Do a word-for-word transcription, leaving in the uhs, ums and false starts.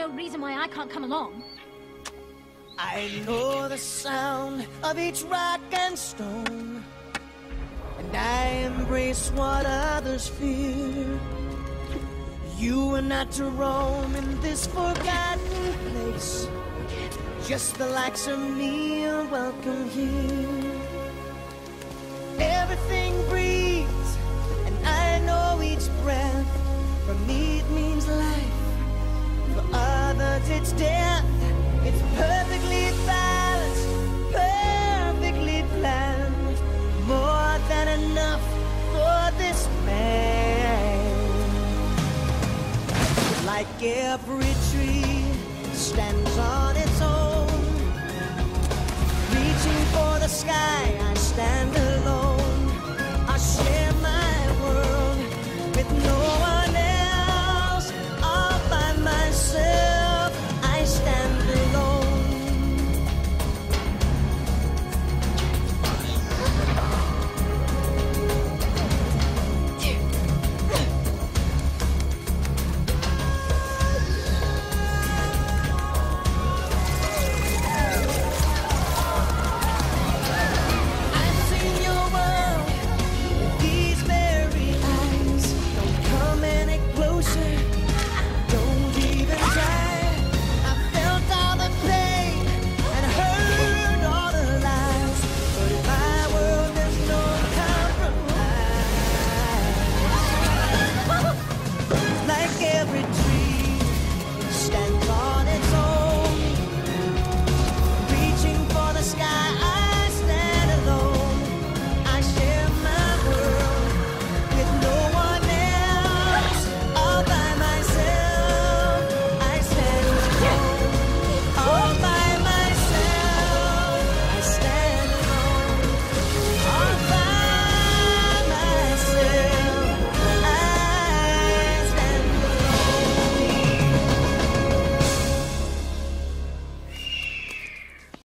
no reason why I can't come along. I know the sound of each rock and stone, and I embrace what others fear. You are not to roam in this forgotten place. Just the likes of me are welcome here. Everything breathes, and I know each breath. For me it means life, for others it's death. It's perfectly balanced, perfectly planned, more than enough for this man. Like every tree stands on its own, reaching for the sky, I stand alone.